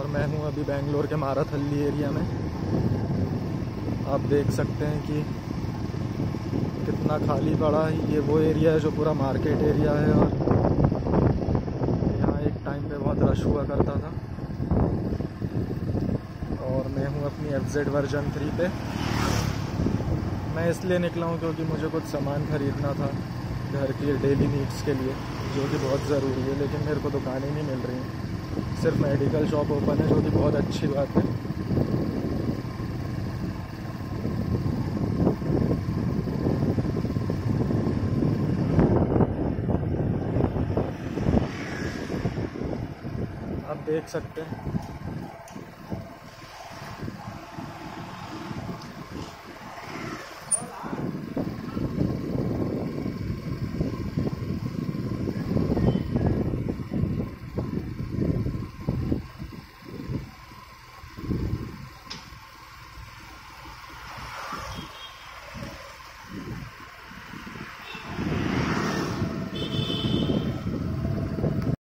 मैं हूँ अभी बेंगलोर के माराथल्ली एरिया में। आप देख सकते हैं कि कितना खाली पड़ा है। ये वो एरिया है जो पूरा मार्केट एरिया है और यहाँ एक टाइम पे बहुत रश हुआ करता था। और मैं हूँ अपनी FZ वर्जन 3 पे। मैं इसलिए निकला हूँ क्योंकि मुझे कुछ सामान ख़रीदना था घर की डेली नीड्स के लिए, जो कि बहुत ज़रूरी है, लेकिन मेरे को दुकानें नहीं मिल रही हैं। सिर्फ मेडिकल शॉप ओपन है, जो कि बहुत अच्छी बात है। आप देख सकते हैं